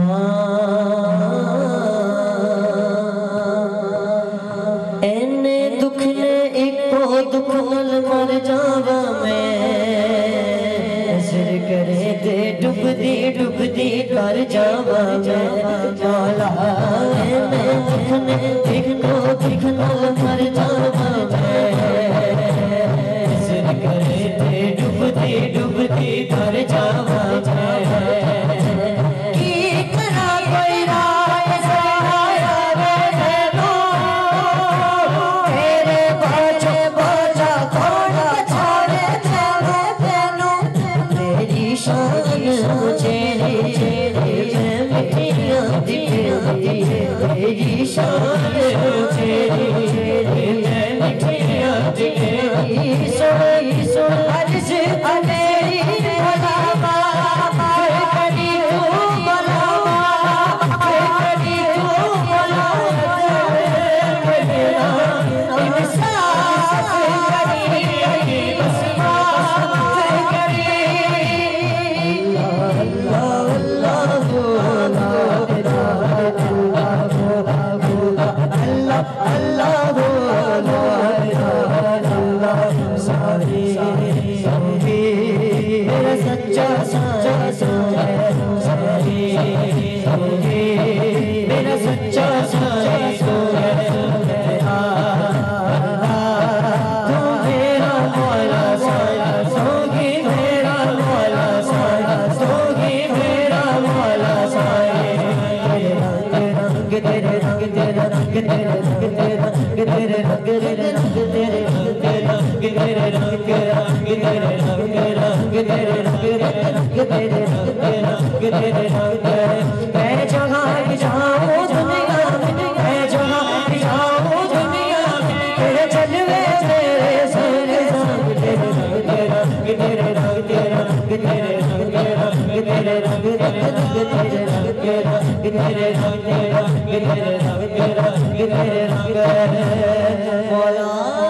एने दुख ने इको दुख नल मर जावा मैं सिर करे ते डुबदी डुबदी कर जावा मैं मौला एने दुख ने इको दुख नल मर जावा मैं सिर करे ते डुबदी डुबदी कर जावा मैं तेरी शान तेरी मैं मिठिया तेरी सोई सोई अर्ज़ मेरी भलावा करी तू भलावा करी तू भलावा मेरा इंसाफ करी बसमाफ करी अल्लाह मेरा सच्चा सच्चा मेरा सच्चा सच्चा तू मेरा मौला साया सोगी मेरा मौला साया सोगी मेरा मौला साया तेरे रंग तेरे रंग तेरे रंग तेरे रंग तेरे रंग तेरे रंग तेरे रंग तेरे रंग तेरे रंग तेरे रंग तेरे रंग तेरे रंग तेरे रंग तेरे रंग मैं जहाँ भी जाऊँ दुनिया मैं जहाँ भी जाऊँ दुनिया तेरे जलवे तेरे सारे रंग तेरे रंग तेरे रंग तेरे रंग तेरे रंग तेरे रंग तेरे रंग तेरे रंग तेरे रंग तेरे रंग तेरे रंग तेरे रंग तेरे रंग तेरे रंग तेरे रंग मौला